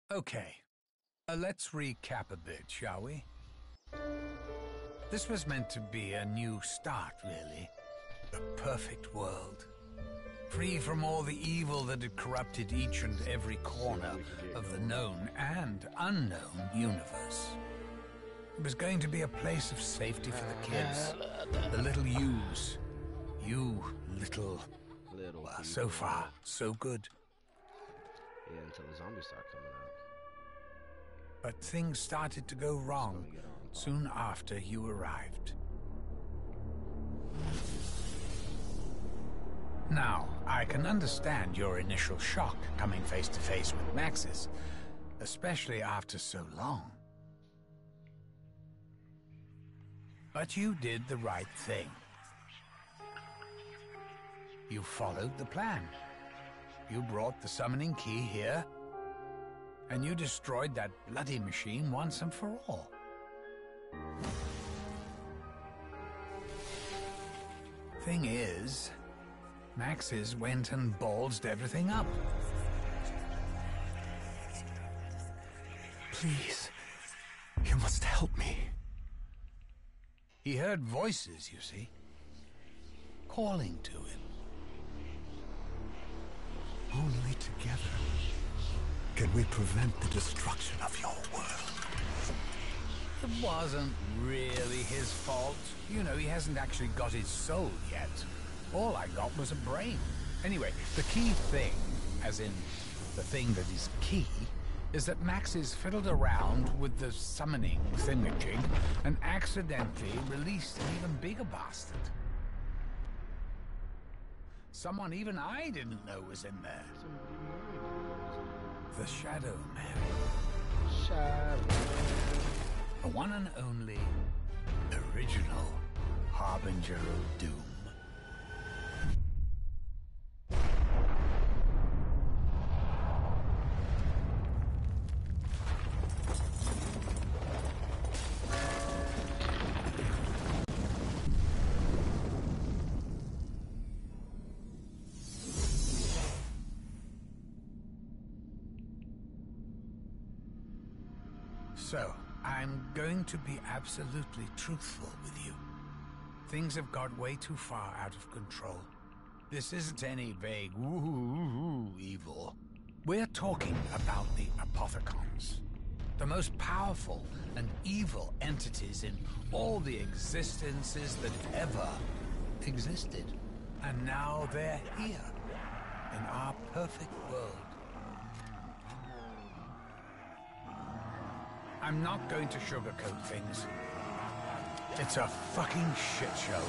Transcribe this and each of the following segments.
Okay, let's recap a bit, shall we? This was meant to be a new start, really. A perfect world. Free from all the evil that had corrupted each and every corner of the known and unknown universe. It was going to be a place of safety for the kids, the little yous. You little... Well, so far, so good. Yeah, until the zombies start coming out. But things started to go wrong soon after you arrived. Now, I can understand your initial shock coming face to face with Maxis, especially after so long. But you did the right thing. You followed the plan. You brought the summoning key here, and you destroyed that bloody machine once and for all. Thing is, Maxis went and ballsed everything up. Please, you must help me. He heard voices, you see, calling to him. Only together can we prevent the destruction of your world. It wasn't really his fault. You know, he hasn't actually got his soul yet. All I got was a brain. Anyway, the key thing, as in the thing that is key, is that Maxis fiddled around with the summoning thingamajig and accidentally released an even bigger bastard. Someone even I didn't know was in there. The Shadow Man. Shadow Man. The one and only original Harbinger of Doom. So, I'm going to be absolutely truthful with you. Things have got way too far out of control. This isn't any vague woo-hoo evil. We're talking about the Apothicons, the most powerful and evil entities in all the existences that ever existed. And now they're here, in our perfect world. I'm not going to sugarcoat things. It's a fucking shit show.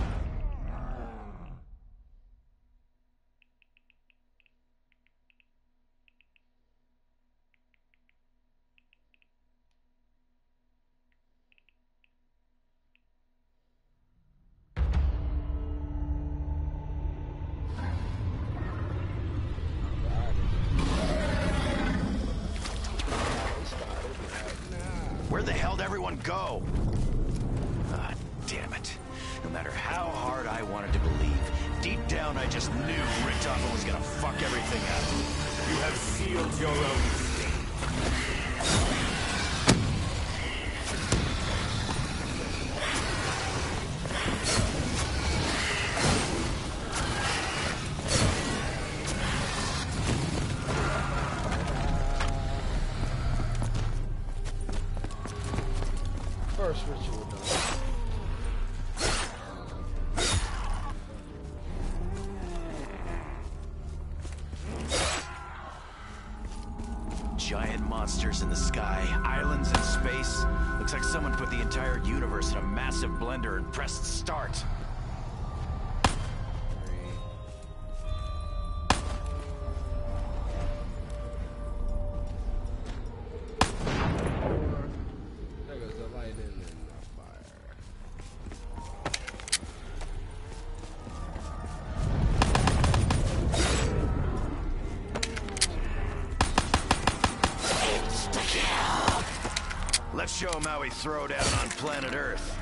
Where the hell did everyone go? Ah, damn it. No matter how hard I wanted to believe, deep down I just knew Richtofen was gonna fuck everything up. You have sealed your own fate. First ritual done. Giant monsters in the sky, islands in space. Looks like someone put the entire universe in a massive blender and pressed start. There goes the lightning and the fire. Let's show him how we throw down on planet Earth.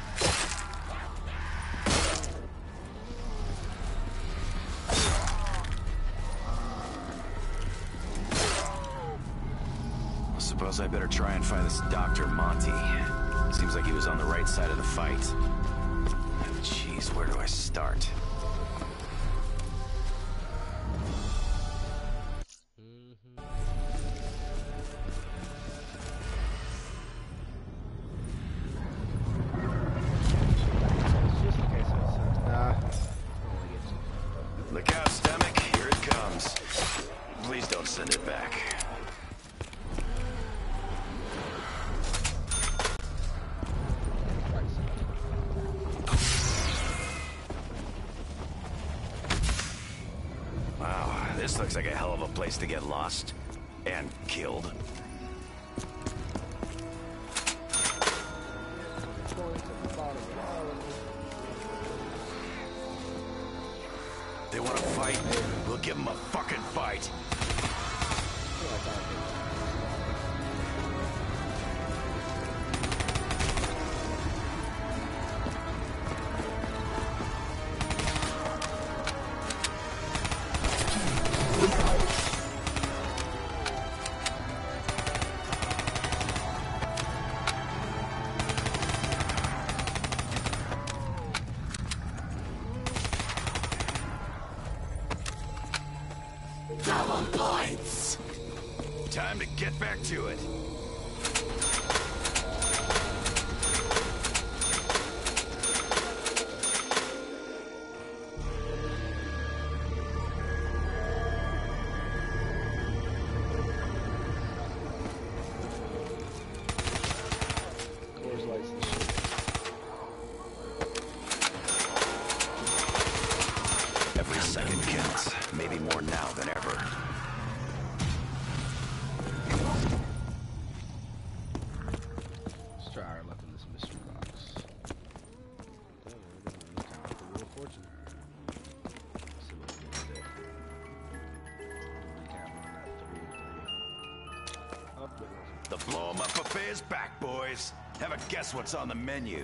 Suppose I better try and find this Dr. Monty. Seems like he was on the right side of the fight. Jeez, where do I start? Look out, stomach. Here it comes. Please don't send it back. Wow, this looks like a hell of a place to get lost and killed. They want to fight? We'll give them a fucking fight. Double points. Time to get back to it. Every second counts. Maybe more now than ever. Let's try our luck in this mystery box. Time for Wheel of Fortune. Let's see what we can do. Recap on that 3 and 3. Up with it. The blow 'em up buffet is back, boys. Have a guess what's on the menu.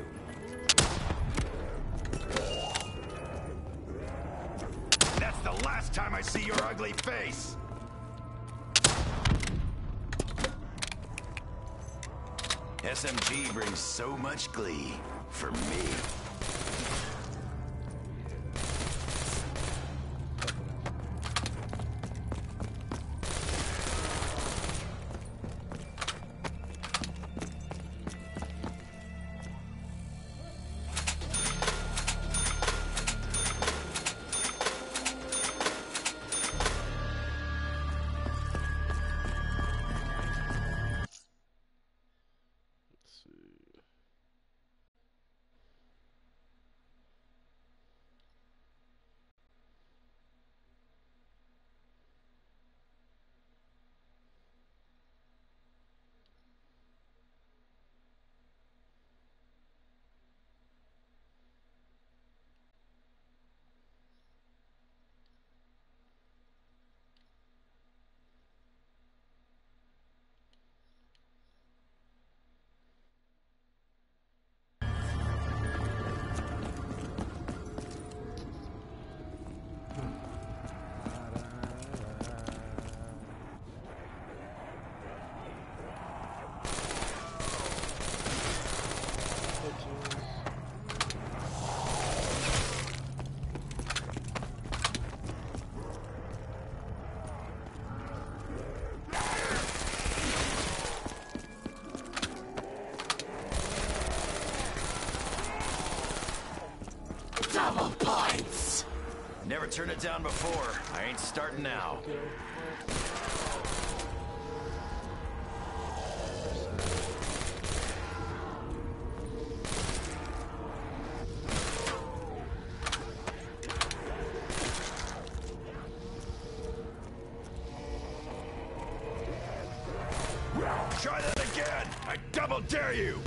That's the last time I see your ugly face. SMG brings so much glee for me. Let's see. Double points. Never turned it down before. I ain't starting now. Try that again! I double dare you!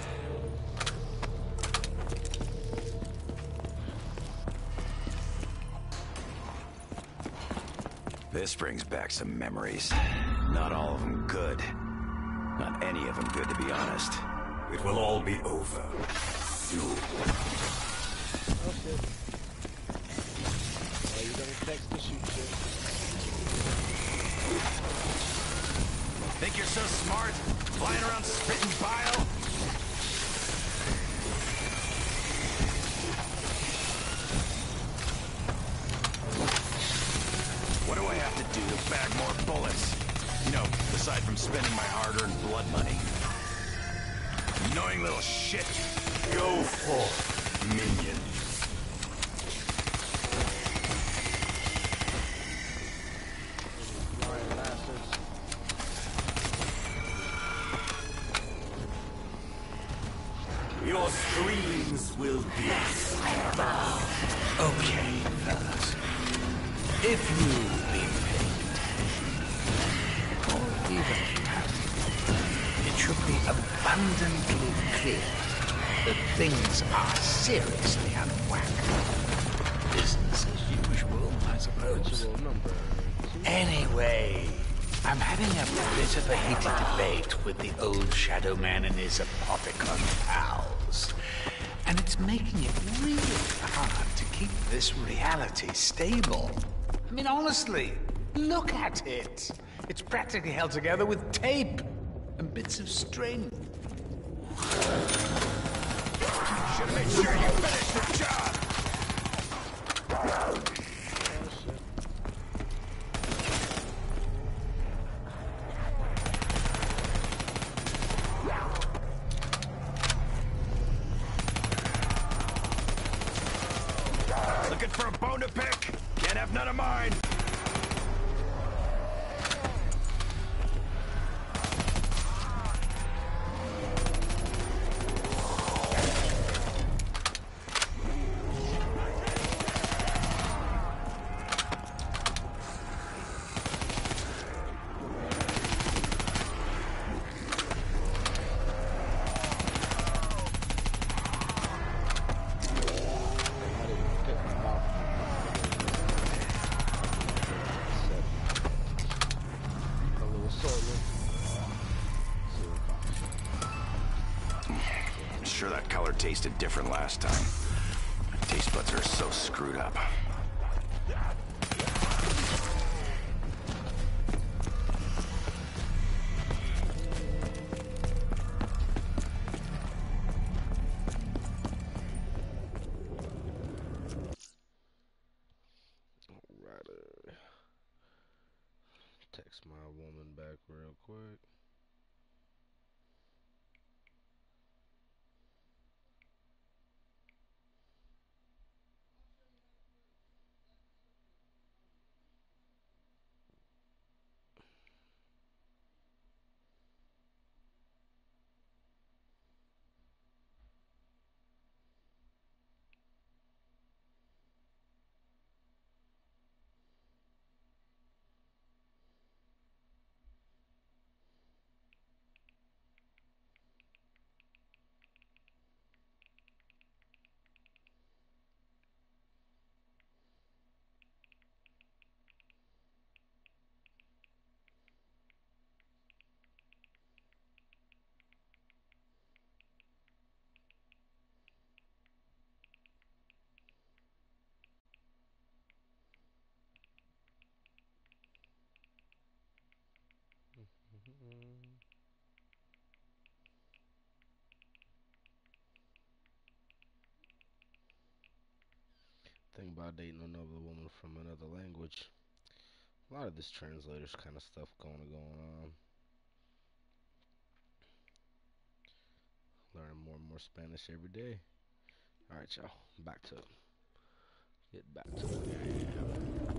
This brings back some memories. Not all of them good. Not any of them good, to be honest. It will all be over soon. Oh shit. Oh, you're gonna text the shoot shit. Think think you're so smart? Flying around spitting bile? What do I have to do to bag more bullets? You know, aside from spending my hard-earned blood money. Annoying little shit. Go forth, minion. Your screams will be Okay, fellas. If you've been paid, or even if you haven't, it should be abundantly clear that things are seriously out of whack. Business as usual, I suppose. Anyway, I'm having a bit of a heated debate with the old Shadow Man and his Apothicon pals. And it's making it really hard to keep this reality stable. I mean, honestly, look at it. It's practically held together with tape and bits of string. Should have made sure you finished the job! Looking for a bone to pick? Can't have none of mine! Sure that color tasted different last time. My taste buds are so screwed up. Alright, text my woman back real quick. Think about dating another woman from another language. A lot of this translators kind of stuff going on. Learning more and more Spanish every day. Alright, y'all. Back to it. Get back to it.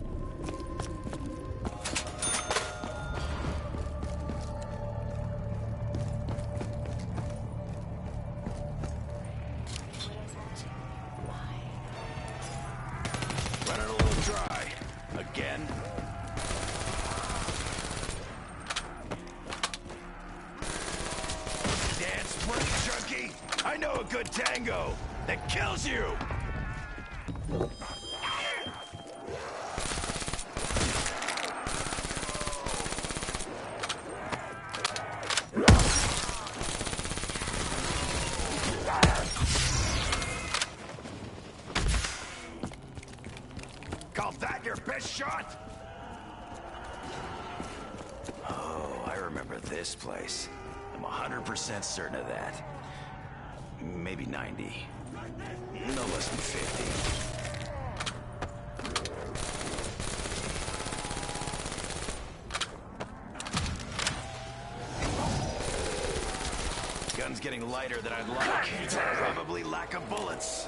Running a little dry. Again? Dance break, junkie! I know a good tango that kills you! Call that your best shot? Oh, I remember this place. I'm 100% certain of that. Maybe 90. No less than 50. Gun's getting lighter than I'd like. Probably lack of bullets.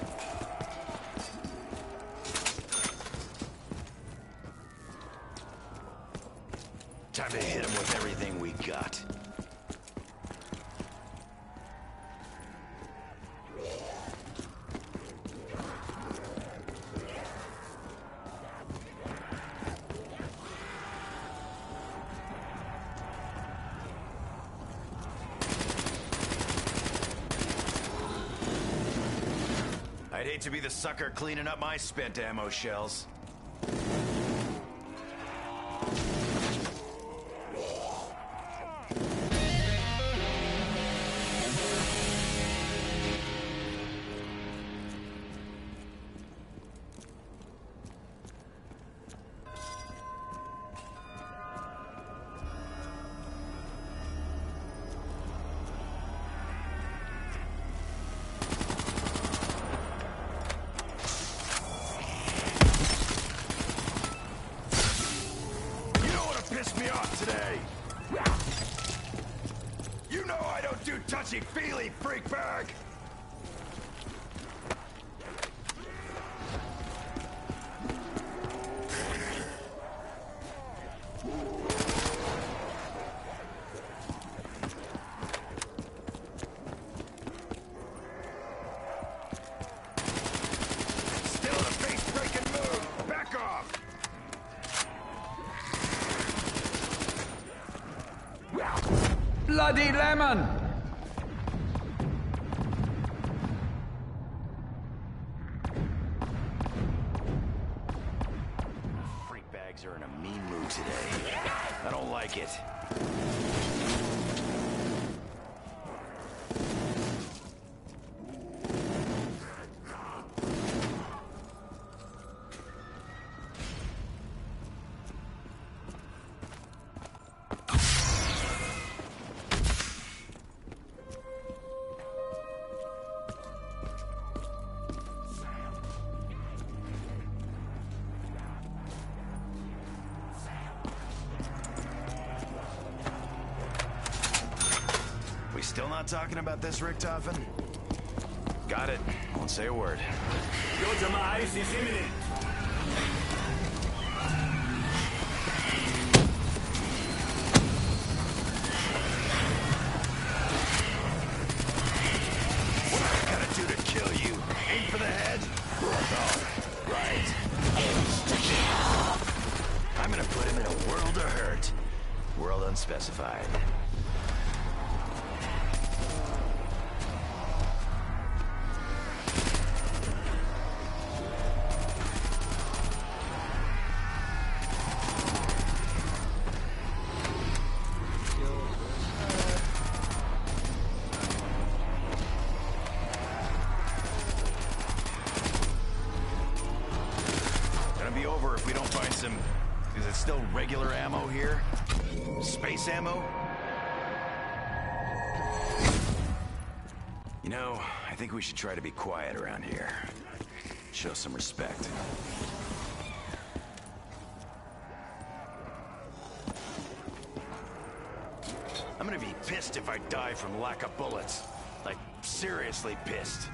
Time to hit him with everything we got. I'd hate to be the sucker cleaning up my spent ammo shells. Pissed me off today. You know I don't do touchy-feely, freak bag. Still in a face-breaking mood. Back off. Bloody lemon! Freak bags are in a mean mood today. I don't like it. We still not talking about this, Richtofen? Got it. Won't say a word. Your demise is imminent. What do I gotta do to kill you? Aim for the head? Oh, right. I'm gonna put him in a world of hurt. World unspecified. Be over if we don't find some... Is it still regular ammo here? Space ammo? You know, I think we should try to be quiet around here. Show some respect. I'm gonna be pissed if I die from lack of bullets. Like, seriously pissed.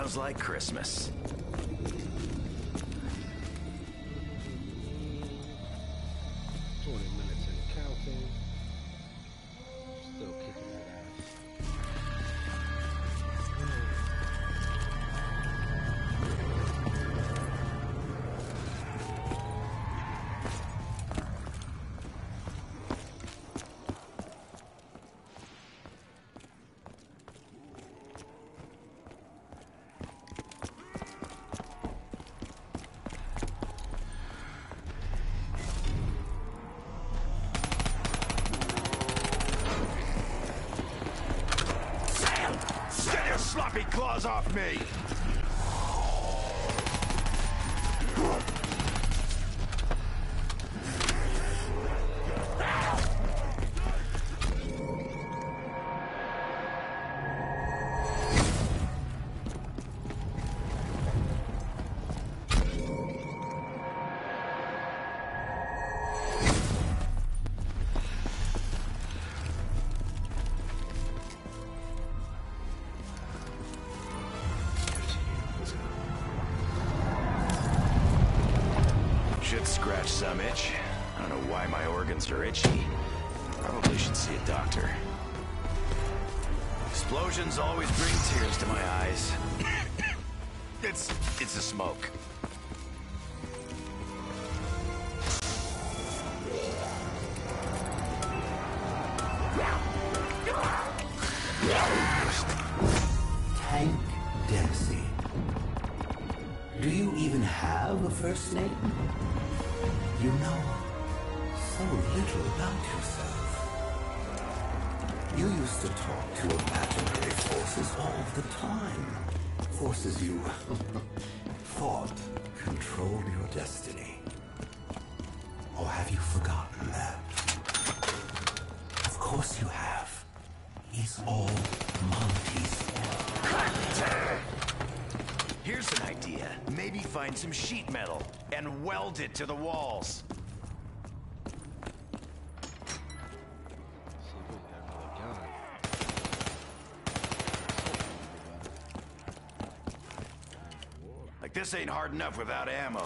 Sounds like Christmas. 20 minutes and counting. Still kicking that ass. Get your sloppy claws off me! Should scratch some itch. I don't know why my organs are itchy. Probably should see a doctor. Explosions always bring tears to my eyes. It's the smoke. Tank Dempsey. Do you even have a first name? You know so little about yourself. You used to talk to imaginary forces all the time. Forces you thought controlled your destiny. Or have you forgotten that? Of course you have. He's all Monty's fault. Here's an idea. Maybe find some sheet metal and weld it to the walls. See if we got another gun. Like this ain't hard enough without ammo.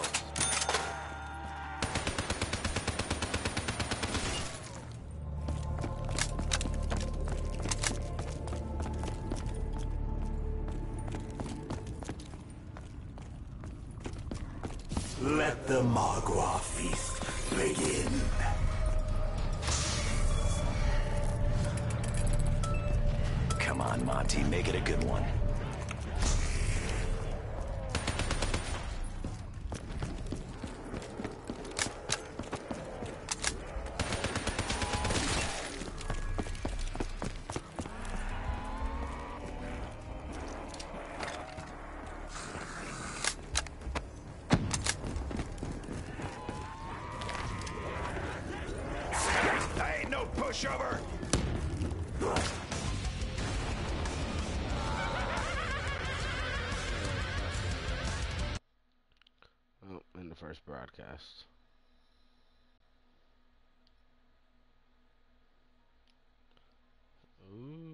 Let the Magua feast begin. Come on, Monty, make it a good one. I ain't no pushover. Oh, in the first broadcast. Ooh.